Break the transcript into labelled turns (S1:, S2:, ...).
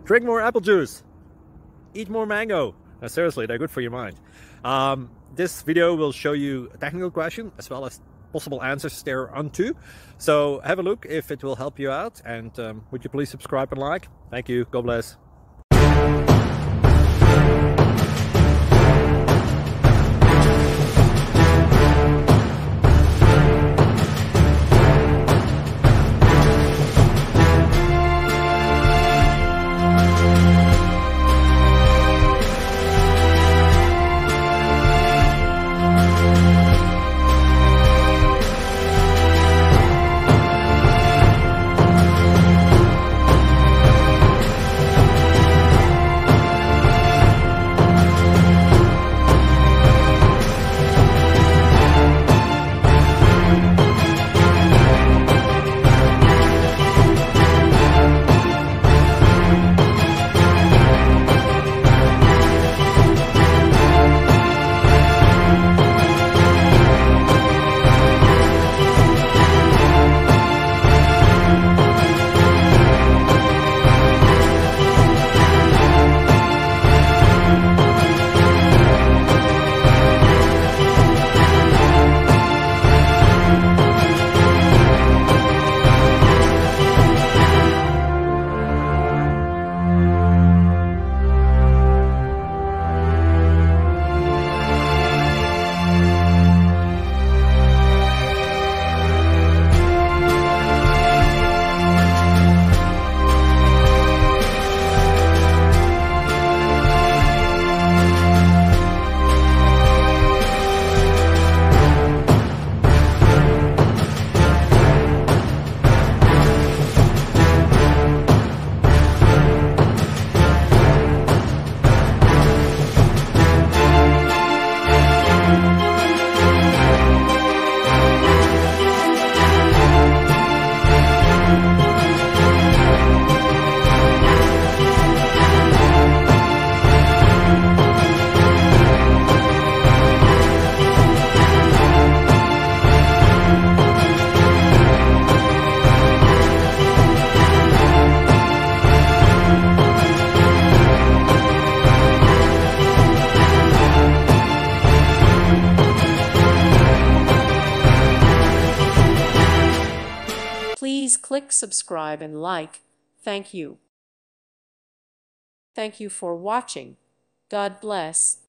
S1: Drink more apple juice. Eat more mango. Seriously, they're good for your mind. This video will show you a technical question as well as possible answers thereunto. So have a look if it will help you out, and would you please subscribe and like? Thank you. God bless.
S2: Please click subscribe and like. Thank you. Thank you for watching. God bless.